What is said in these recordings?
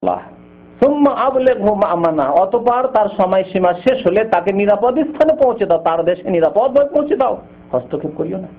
অতঃপর তার সময়সীমা শেষ হলে তাকে নিরাপদ স্থানে পৌঁছে দাও, তার দেশে নিরাপদ ভাবে পৌঁছে দাও, হস্তক্ষেপ করিও না।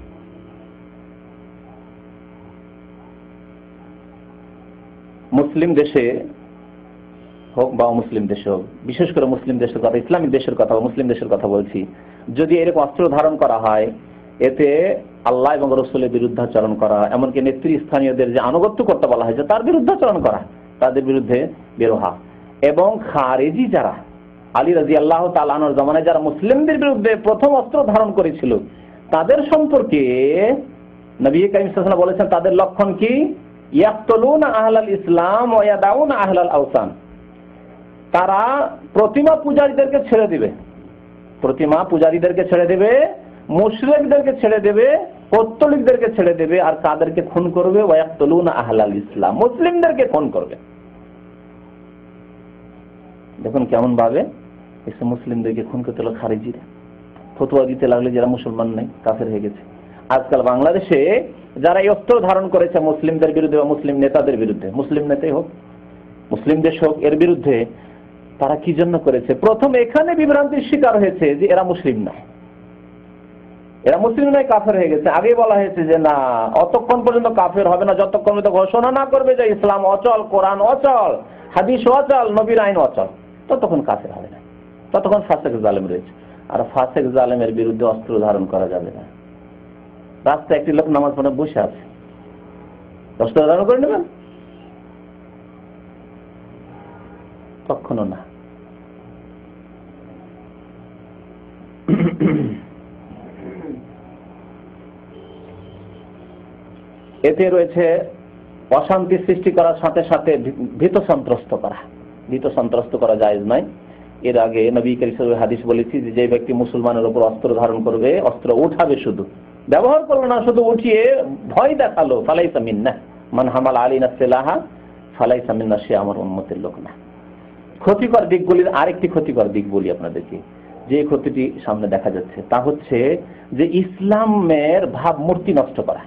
মুসলিম দেশে হোক বা অমুসলিম দেশে হোক, বিশেষ করে মুসলিম দেশের কথা, ইসলামিক দেশের কথা, মুসলিম দেশের কথা বলছি, যদি এরকম অস্ত্র ধারণ করা হয়, এতে আল্লাহ এবং রাসূলের বিরুদ্ধাচরণ করা, এমনকি নেতৃস্থানীয়দের যে আনুগত্য করতে বলা হয়েছে তার বিরুদ্ধাচরণ করা, তাদের বিরুদ্ধে বেরোহা, এবং খারেজি যারা আলী রাদিয়াল্লাহু তাআলা আনহুর জামানায় যারা মুসলিমদের বিরুদ্ধে প্রথম অস্ত্র ধারণ করেছিল, তাদের সম্পর্কে নবী করিম সাল্লাল্লাহু আলাইহি ওয়াসাল্লাম বলেছেন তাদের লক্ষণ কি? ইয়াকতুলুনা আহলাল ইসলাম ওয়া ইয়াদাউনা আহলাল আওসান। তারা প্রতিমা পূজারীদেরকে ছেড়ে দিবে, প্রতিমা পূজারীদেরকে ছেড়ে দেবে, মুশরিকদেরকে ছেড়ে দেবে, পৌত্তলিকদেরকে ছেড়ে দেবে, আর তাদেরকে খুন করবে। ওয়া ইয়াকতুলুনা আহলাল ইসলাম, মুসলিমদেরকে খুন করবে। দেখুন কেমন ভাবে এসে মুসলিমদেরকে খুন করতে হলো খারিজিরা, ফতোয়া দিতে লাগলে যারা মুসলমান নেই, কাফের হয়ে গেছে। আজকাল বাংলাদেশে যারা এই অস্ত্র ধারণ করেছে মুসলিমদের বিরুদ্ধে বা মুসলিম নেতাদের বিরুদ্ধে, মুসলিম নেতাই হোক মুসলিম দেশ হোক, এর বিরুদ্ধে তারা কি জন্য করেছে? প্রথম এখানে বিভ্রান্তির শিকার হয়েছে যে এরা মুসলিম না, এরা মুসলিম নয়, কাফের হয়ে গেছে। আগে বলা হয়েছে যে না, অতক্ষণ পর্যন্ত কাফের হবে না যতক্ষণ পর্যন্ত ঘোষণা না করবে যে ইসলাম অচল, কোরআন অচল, হাদিস অচল, নবীর আইন অচল, ততক্ষণ কাফের হবে না, ততক্ষণ ফাসেক জালেম রয়েছে। আর ফাসেক জালেমের বিরুদ্ধে অস্ত্র ধারণ করা যাবে না। রাস্তায় একটি লোক নামাজ পড়ে বসে আছে, অস্ত্র ধারণ করে নেবেন? কখনো না। এতে রয়েছে অশান্তি সৃষ্টি করার সাথে সাথে ভীত সন্ত্রস্ত করা। ভীত সন্ত্রস্ত করা জায়েজ নয়। এর আগে নবী করিম সাল্লাল্লাহু আলাইহি হাদিস বলেছি যে ব্যক্তি মুসলমানের উপর অস্ত্র ধারণ করবে, অস্ত্র উঠাবে, শুধু ব্যবহার করলো না, শুধু উঠিয়ে ভয় দেখালো, ফালাইসা মিন্নাহ, মান হামাল আলাইনা সিলাহা ফালাইসা মিন্নাহ, সে আমার উম্মতের লোক না। ক্ষতিকর দিকগুলির আরেকটি ক্ষতিকর দিক বলি আপনাদেরকে, যে ক্ষতিটি সামনে দেখা যাচ্ছে তা হচ্ছে যে ইসলামের ভাবমূর্তি নষ্ট করা।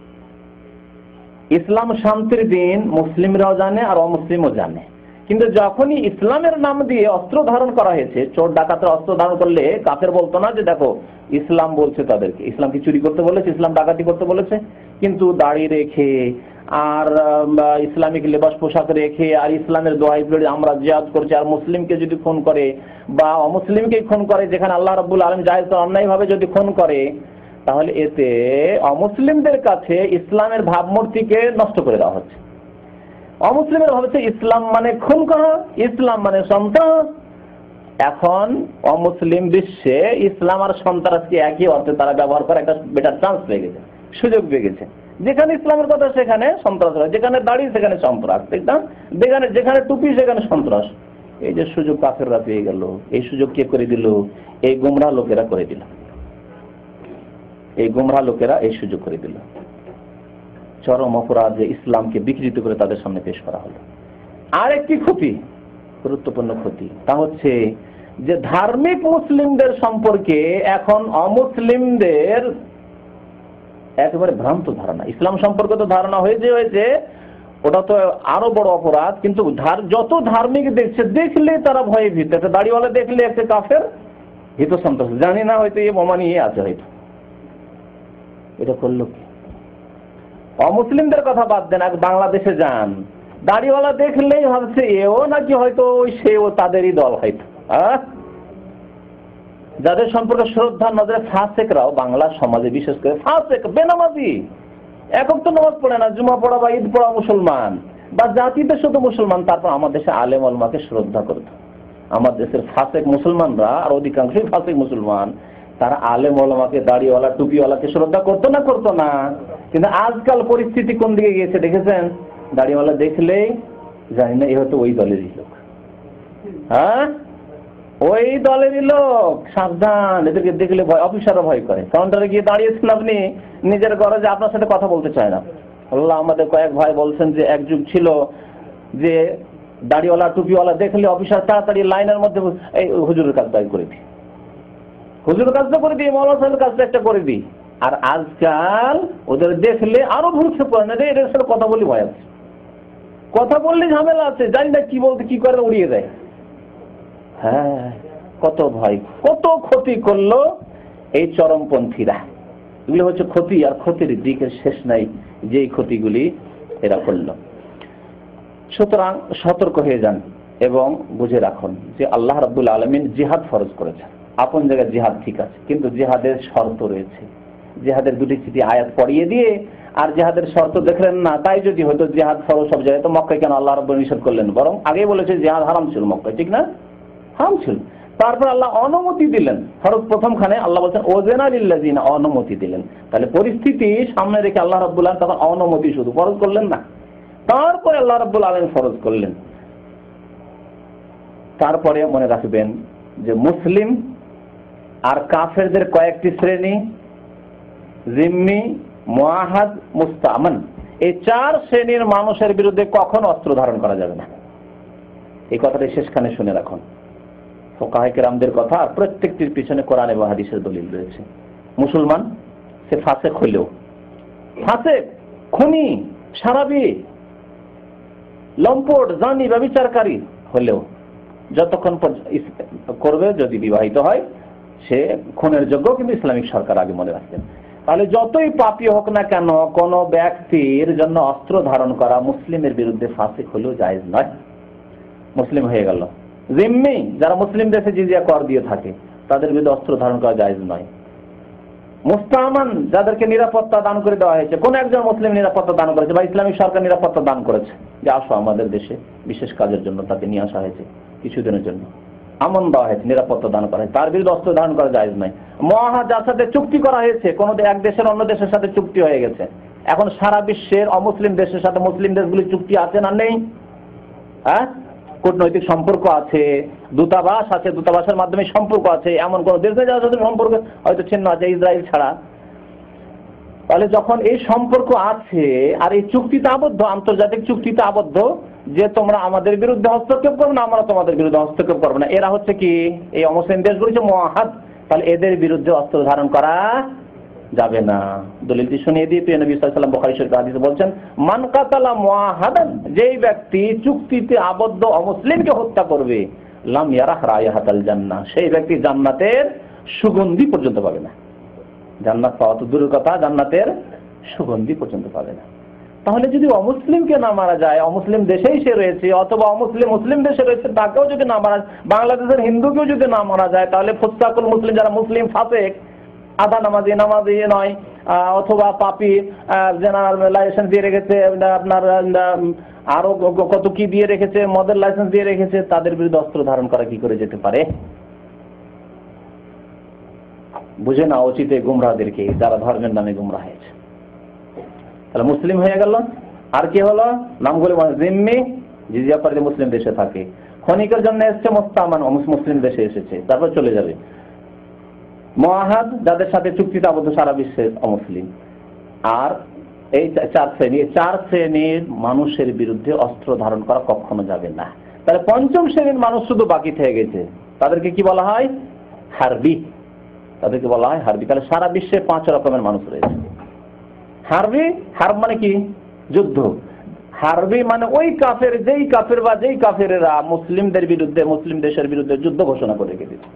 ইসলাম শান্তির দিন মুসলিমরাও জানে আর অমুসলিমও জানে, কিন্তু যখনই ইসলামের নাম দিয়ে অস্ত্র ধারণ করা হয়েছে, চোর ডাকাতের অস্ত্র ধারণ করলে কাফের বলতো না যে দেখো ইসলাম বলছে তাদেরকে, ইসলাম কি চুরি করতে বলেছে, ইসলাম ডাকাতি করতে বলেছে, কিন্তু দাড়ি রেখে আর ইসলামিক লেবাস পোশাক রেখে আর ইসলামের দোহাই পড়ে আমরা জিহাদ করছি, আর মুসলিমকে যদি খুন করে বা অমুসলিমকে খুন করে, যেখানে আল্লাহ রাব্বুল আলামিন জায়েজ করে অন্যায় ভাবে যদি খুন করে, তাহলে এতে অমুসলিমদের কাছে ইসলামের ভাবমূর্তিকে নষ্ট করে দেওয়া হচ্ছে। অমুসলিমের ভাবছে ইসলাম মানে খুন করা, ইসলাম মানে সন্ত্রাস। এখন অমুসলিম বিশ্বে ইসলাম আর সন্ত্রাসকে একই অর্থে তারা ব্যবহার করে একটা বেটার চান্স পেয়ে গেছে, সুযোগ পেয়ে গেছে। যেখানে ইসলামের কথা সেখানে সন্ত্রাস হয়, যেখানে দাড়ি সেখানে সন্ত্রাস, যেখানে টুপি সেখানে সন্ত্রাস। এই যে সুযোগ কাফেররা পেয়ে গেল, এই সুযোগ কে করে দিল? এই গুমরাহ লোকেরা করে দিল। এই গুমরাহ লোকেরা এই সুযোগ করে দিল। চরম অপরাধ যে ইসলামকে বিকৃত করে তাদের সামনে পেশ করা হলো। আর একটি ক্ষতি, গুরুত্বপূর্ণ ক্ষতি, তা হচ্ছে যে ধার্মিক মুসলিমদের সম্পর্কে এখন অমুসলিমদের একেবারে ভ্রান্ত ধারণা। ইসলাম সম্পর্কে তো ধারণা হয়েছে, ওটা তো আরো বড় অপরাধ, কিন্তু যত ধার্মিক দেখছে, দেখলে তারা ভয়ে ভীত। একটা দাড়িওয়ালা দেখলে একটা কাফের, ভীত সন্ত্রাস, জানি না হয়তো এ বোমা নিয়ে আছে, হয়তো এটা করলো কি? অমুসলিমদের কথা বাদ দেন, বাংলাদেশে যান, দাড়িওয়ালা দেখলেই ভাবছে এও নাকি হয়তো সেও তাদেরই দল, হয়তো যাদের সম্পর্কে শ্রদ্ধা নজরে ফাসেকরাও বাংলা সমাজে, বিশেষ করে ফাসেক, বেনামাজি, একক তো নামাজ পড়ে না, জুমা পড়া বা ঈদ পড়া মুসলমান, বা জাতিতে শুধু মুসলমান, তারপর আমার দেশে আলেম ওলামাকে শ্রদ্ধা করত। আমার দেশের ফাসেক মুসলমানরা, আর অধিকাংশই ফাসেক মুসলমান, তারা আলেম ওলামাকে, দাড়িওয়ালা টুপিওয়ালাকে শ্রদ্ধা করতো না? করতো না। কিন্তু আজকাল পরিস্থিতি কোন দিকে গিয়েছে দেখেছেন? দাড়িওয়ালা দেখলেই জানি না এ হয়তো ওই দলেরই লোক, হ্যাঁ ওই দলেরই লোক, সাবধান, এদেরকে দেখলে ভয়, অফিসাররা ভয় করে। কাউন্টারে গিয়ে দাঁড়িয়েছেন আপনি, নিজের গরজে আপনার সাথে কথা বলতে চায় না। আল্লাহ, আমাদের কয়েক ভাই বলছেন যে এক যুগ ছিল যে দাড়িওয়ালা টুপিওয়ালা দেখলে অফিসার তাড়াতাড়ি লাইনের মধ্যে এই হুজুরের কাজটা করে দিই, হুজুরের কাজটা করে দিই, মৌলানা সাহেবের কাজটা একটা করে দিই। আর আজকাল ওদের দেখলে আরো ভুলছে পড়ে না, এদের সাথে কথা বলি ভয় আছে। কথা বললে ঝামেলা আছে, জানি না কি বলতে কি করে উড়িয়ে দেয়। হ্যাঁ, কত ভয়, কত ক্ষতি করলো এই চরমপন্থীরা। এগুলো হচ্ছে ক্ষতি, আর ক্ষতির দিকের শেষ নাই যেই ক্ষতিগুলি এরা করলো। সুতরাং সতর্ক হয়ে যান এবং বুঝে রাখুন যে আল্লাহ রাব্বুল আলামিন জিহাদ ফরজ করেছেন। আপন জায়গায় জিহাদ ঠিক আছে, কিন্তু জিহাদের শর্ত রয়েছে। জিহাদের দুটি চিঠি আয়াত পড়িয়ে দিয়ে আর জিহাদের শর্ত দেখলেন না, তাই যদি হতো জিহাদ ফরজ সব জায়গায়, তো মক্কায় কেন আল্লাহ রাব্বুল নিষেধ করলেন? বরং আগেই বলেছে জিহাদ হারাম ছিল মক্কায়, ঠিক না? হারাম ছিল। তারপর আল্লাহ অনুমতি দিলেন ফরজ প্রথমখানে, আল্লাহ বলছেন ওযানা লিল্লাযিনা, অনুমতি দিলেন। তাহলে পরিস্থিতি সামনে রেখে আল্লাহ রাব্বুল আলামিন তখন অনুমতি শুধু, ফরজ করলেন না। তারপরে আল্লাহ রাব্বুল আলামিন ফরজ করলেন। তারপরে মনে রাখবেন যে মুসলিম আর কাফেরদের কয়েকটি শ্রেণী, জিম্মি, মুআহাদ, মুস্তামান, এই চার শ্রেণীর মানুষের বিরুদ্ধে কখনো অস্ত্র ধারণ করা যাবে না। এই কথাটা শেষখানে শুনে রাখুন, ফুকাহায়ে কেরামদের কথা, আর প্রত্যেকটির পিছনে কোরআন এবং হাদিসের দলিল রয়েছে। মুসলমান সে ফাসেক হইলেও, ফাসেক, খুনি, সারাবি, লম্পট, জানি, ব্যভিচারকারী হলেও যতক্ষণ করবে, যদি বিবাহিত হয় সে খুনের যোগ্য, কিন্তু ইসলামিক সরকার আগে মনে রাখবেন। তাহলে যতই পাপী হোক না কেন, কোন ব্যক্তির জন্য অস্ত্র ধারণ করা মুসলিমের বিরুদ্ধে ফাসিক হলেও জায়েজ নয়। মুসলিম হয়ে গেল। জিম্মি, যারা মুসলিম দেশে জিজিয়া কর দিয়ে থাকে, তাদের বিরুদ্ধে অস্ত্র ধারণ করা জায়েজ নয়। মুস্তামান, যাদেরকে নিরাপত্তা দান করে দেওয়া হয়েছে, কোন একজন মুসলিম নিরাপত্তা দান করেছে বা ইসলামিক সরকার নিরাপত্তা দান করেছে যে আসো আমাদের দেশে বিশেষ কাজের জন্য, তাকে নিয়ে আসা হয়েছে কিছুদিনের জন্য, আমন দেওয়া হয়েছে, নিরাপত্তা দান করা হয়েছে, তার বিরুদ্ধে অস্ত্র ধারণ করা জায়েজ নাই। মুআহাদ, যার সাথে চুক্তি করা হয়েছে, কোন এক দেশের অন্য দেশের সাথে চুক্তি হয়ে গেছে, এখন সারা বিশ্বের অমুসলিম দেশের সাথে মুসলিম দেশগুলি চুক্তি আছে না নেই? হ্যাঁ, কূটনৈতিক সম্পর্ক আছে, দূতাবাস আছে, দূতাবাসের মাধ্যমে সম্পর্ক আছে, এমন কোন দেশ নেই যার সাথে সম্পর্ক হয়তো ছিন্ন আছে, ইসরায়েল ছাড়া। তাহলে যখন এই সম্পর্ক আছে আর এই চুক্তিতে আবদ্ধ, আন্তর্জাতিক চুক্তিতে আবদ্ধ যে তোমরা আমাদের বিরুদ্ধে হস্তক্ষেপ করবে না, আমরা তোমাদের বিরুদ্ধে হস্তক্ষেপ করবো না, এরা হচ্ছে কি এই অমুসলিম দেশগুলো হচ্ছে মুআহাদ, তাহলে এদের বিরুদ্ধে অস্ত্র ধারণ করা যাবে না। দলিলটি শুনিয়ে দিয়ে প্রিয় নবী সাল্লাল্লাহু আলাইহি ওয়াসাল্লাম বুখারী শরীফের হাদিসে বলছেন, মান কাতালা মুআহাদান, যেই ব্যক্তি চুক্তিতে আবদ্ধ অমুসলিমকে হত্যা করবে, লাম ইয়ারাহ রায়াহাতাল জান্নাহ, সেই ব্যক্তি জান্নাতের সুগন্ধি পর্যন্ত পাবে না। জান্নাত পাওয়া তো দূরের কথা, জান্নাতের সুগন্ধি পর্যন্ত পাবে না। তাহলে যদি অমুসলিমকে না মারা যায়, অমুসলিম দেশেই সে রয়েছে, অথবা অমুসলিম মুসলিম দেশে রয়েছে, তাকেও যদি না মারা, বাংলাদেশের হিন্দুকেও যদি না মারা যায়, তাহলে ফুসসাকুল মুসলিম, যারা মুসলিম ফাসেক, আধা নামাজি, নামাজি নয়, অথবা পাপী, জেনার লাইসেন্স দিয়ে রেখেছে, আপনার আরো কত কি দিয়ে রেখেছে, মদের লাইসেন্স দিয়ে রেখেছে, তাদের বিরুদ্ধে অস্ত্র ধারণ করা কি করে যেতে পারে? বুঝে না উচিত এই গুমরাহদেরকে, যারা ধর্মের নামে গুমরাহ হয়েছে। তাহলে মুসলিম হয়ে গেল, আর কি হলো? নামগুলো জিম্মি, জিজিয়া পরে মুসলিম দেশে থাকে, ক্ষণিকের জন্য এসছে, মুস্তামান, মুসলিম দেশে এসেছে, তারপর চলে যাবে। মুআহাদ, যাদের সাথে চুক্তিতে আবদ্ধ সারা বিশ্বের অমুসলিম। আর এই চার শ্রেণীর মানুষের বিরুদ্ধে অস্ত্র ধারণ করা কখনো যাবে না। তাহলে পঞ্চম শ্রেণীর মানুষ শুধু বাকি থেকে গেছে, তাদেরকে কি বলা হয়? হারবি, তাদেরকে বলা হয় হারবি। তাহলে সারা বিশ্বে 5 রকমের মানুষ রয়েছে। হারবি, হারব মানে কি? যুদ্ধ। হারবি মানে ওই কাফের, যেই কাফের বা যেই কাফেরেরা মুসলিমদের বিরুদ্ধে, মুসলিম দেশের বিরুদ্ধে যুদ্ধ ঘোষণা করে রেখে দিচ্ছে,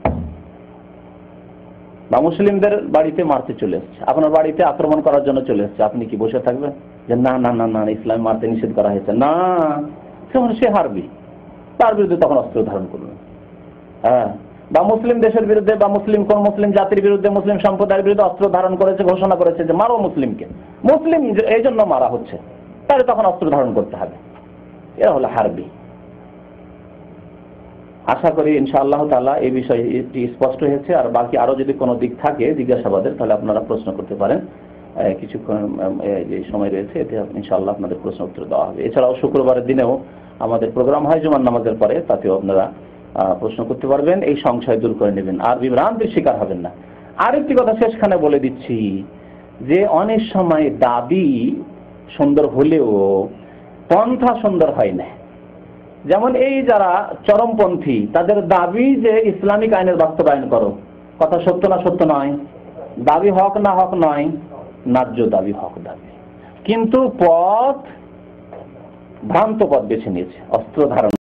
বা মুসলিমদের বাড়িতে মারতে চলে এসছে, আপনার বাড়িতে আক্রমণ করার জন্য চলে এসছে, আপনি কি বসে থাকবেন যে না না না না ইসলাম মারতে নিষেধ করা হয়েছে? না, সে হারবি, তার বিরুদ্ধে তখন অস্ত্র ধারণ করবেন। হ্যাঁ, বা মুসলিম দেশের বিরুদ্ধে বা কোন মুসলিম জাতির বিরুদ্ধে, মুসলিম সম্প্রদায়ের বিরুদ্ধে অস্ত্র ধারণ করেছে, ঘোষণা করেছে যে মারো মুসলিমকে, মুসলিম এই জন্য মারা হচ্ছে, তাহলে তখন অস্ত্র ধারণ করতে হবে। এরা হলো হারবি। আশা করি ইনশাআল্লাহ তাআলা এই বিষয়টি স্পষ্ট হয়েছে। আর বাকি আরো যদি কোনো দিক থাকে জিজ্ঞাসাবাদের, তাহলে আপনারা প্রশ্ন করতে পারেন। কিছুক্ষণ যে সময় রয়েছে, এতে ইনশাআল্লাহ আপনাদের প্রশ্ন উত্তর দেওয়া হবে। এছাড়াও শুক্রবারের দিনেও আমাদের প্রোগ্রাম হয় জুমার নামাজের পরে, তাতেও আপনারা প্রশ্ন করতে পারবেন, এই সংশয় দূর করে নেবেন, আর বিভ্রান্তির শিকার হবেন না। আরেকটি কথা শেষখানে বলে দিচ্ছি যে অনেক সময় দাবি সুন্দর হলেও পন্থা সুন্দর হয় না। যেমন এই যারা চরমপন্থী, তাদের দাবি যে ইসলামিক আইনের বাস্তবায়ন করো, কথা সত্য না সত্য নয়? দাবি হক না হক নয়? ন্যায্য দাবি, হক দাবি, কিন্তু পথ ভ্রান্ত পথ বেছে নিয়েছে অস্ত্র ধারণ